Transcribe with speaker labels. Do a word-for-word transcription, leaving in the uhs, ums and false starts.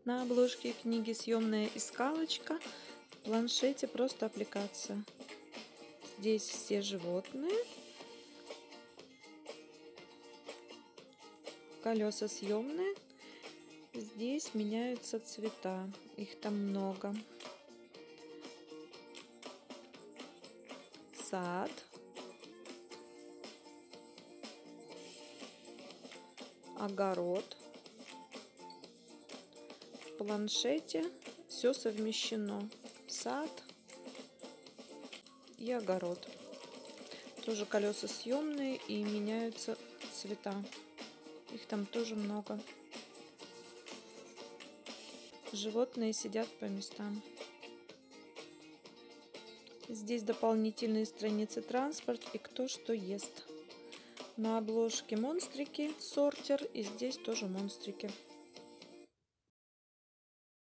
Speaker 1: На обложке книги съемная искалочка, в планшете просто аппликация. Здесь все животные. Колеса съемные. Здесь меняются цвета. Их там много. Сад. Огород. В планшете все совмещено. Сад и огород. Тоже колеса съемные и меняются цвета. Их там тоже много. Животные сидят по местам. Здесь дополнительные страницы: транспорт и кто что ест. На обложке монстрики, сортер, и здесь тоже монстрики.